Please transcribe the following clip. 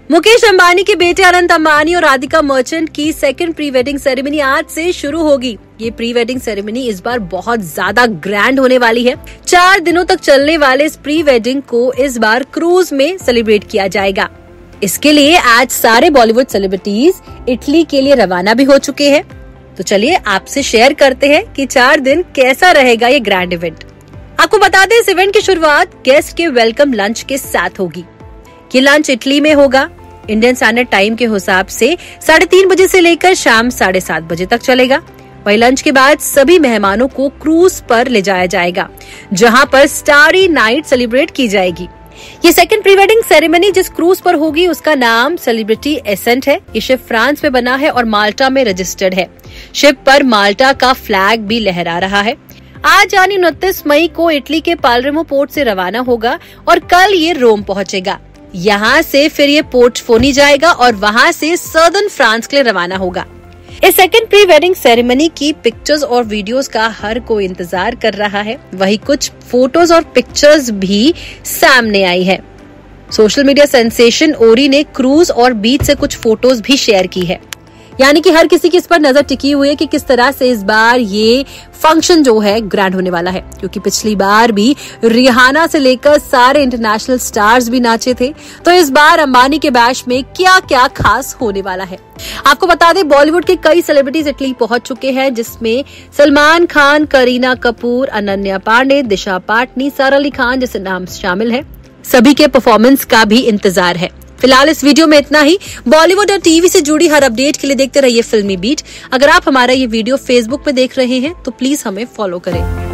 मुकेश अंबानी के बेटे अनंत अंबानी और राधिका मर्चेंट की सेकंड प्री वेडिंग सेरेमनी आज से शुरू होगी। ये प्री वेडिंग सेरेमनी इस बार बहुत ज्यादा ग्रैंड होने वाली है। 4 दिनों तक चलने वाले इस प्री वेडिंग को इस बार क्रूज में सेलिब्रेट किया जाएगा। इसके लिए आज सारे बॉलीवुड सेलिब्रिटीज इटली के लिए रवाना भी हो चुके हैं। तो चलिए आपसे शेयर करते हैं कि 4 दिन कैसा रहेगा ये ग्रैंड इवेंट। आपको बता दें, इस इवेंट की शुरुआत गेस्ट के वेलकम लंच के साथ होगी। ये लंच इटली में होगा। इंडियन स्टैंडर्ड टाइम के हिसाब से 3:30 बजे से लेकर शाम 7:30 बजे तक चलेगा। वही लंच के बाद सभी मेहमानों को क्रूज पर ले जाया जाएगा, जहां पर स्टारी नाइट सेलिब्रेट की जाएगी। ये सेकंड प्री वेडिंग सेरेमनी जिस क्रूज पर होगी उसका नाम सेलिब्रिटी एसेंट है। ये शिप फ्रांस में बना है और माल्टा में रजिस्टर्ड है। शिप पर माल्टा का फ्लैग भी लहरा रहा है। आज यानी 29 मई को इटली के पालरेमो पोर्ट से रवाना होगा और कल ये रोम पहुंचेगा। यहाँ से फिर ये पोर्ट फोनी जाएगा और वहाँ से सदर्न फ्रांस के लिए रवाना होगा। इस सेकंड प्री वेडिंग सेरेमनी की पिक्चर्स और वीडियोस का हर कोई इंतजार कर रहा है। वही कुछ फोटोज और पिक्चर्स भी सामने आई है। सोशल मीडिया सेंसेशन ओरी ने क्रूज और बीच से कुछ फोटोज भी शेयर की है। यानी कि हर किसी की इस पर नजर टिकी हुई है कि किस तरह से इस बार ये फंक्शन जो है ग्रैंड होने वाला है, क्योंकि पिछली बार भी रिहाना से लेकर सारे इंटरनेशनल स्टार्स भी नाचे थे। तो इस बार अंबानी के बैश में क्या क्या खास होने वाला है। आपको बता दें, बॉलीवुड के कई सेलिब्रिटीज इटली पहुंच चुके हैं, जिसमें सलमान खान, करीना कपूर, अनन्या पांडे, दिशा पाटनी, सारा अली खान जैसे नाम शामिल है। सभी के परफॉर्मेंस का भी इंतजार है। फिलहाल इस वीडियो में इतना ही। बॉलीवुड और टीवी से जुड़ी हर अपडेट के लिए देखते रहिए फिल्मी बीट। अगर आप हमारा ये वीडियो फेसबुक पे देख रहे हैं तो प्लीज हमें फॉलो करें।